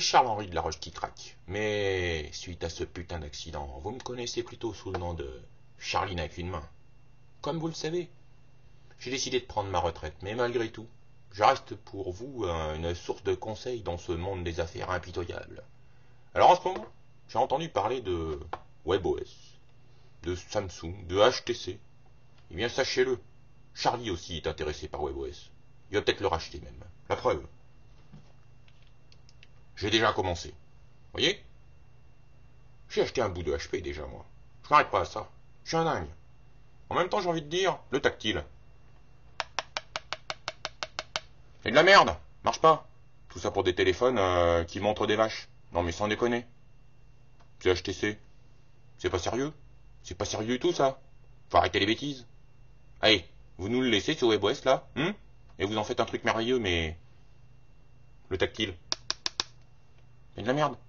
Charles-Henri de la Roche qui craque. Mais suite à ce putain d'accident, vous me connaissez plutôt sous le nom de Charlie n'a qu'une main. Comme vous le savez, j'ai décidé de prendre ma retraite, mais malgré tout, je reste pour vous une source de conseils dans ce monde des affaires impitoyables. Alors en ce moment, j'ai entendu parler de WebOS, de Samsung, de HTC. Eh bien sachez-le, Charlie aussi est intéressé par WebOS. Il va peut-être le racheter même. La preuve. J'ai déjà commencé. Voyez? J'ai acheté un bout de HP déjà, moi. Je m'arrête pas à ça. Je suis un dingue. En même temps, j'ai envie de dire, le tactile. C'est de la merde. Marche pas. Tout ça pour des téléphones qui montrent des vaches. Non mais sans déconner. C'est HTC. C'est pas sérieux. C'est pas sérieux du tout, ça. Faut arrêter les bêtises. Allez, vous nous le laissez sur WebOS, là, et vous en faites un truc merveilleux, mais... Le tactile. C'est de la merde.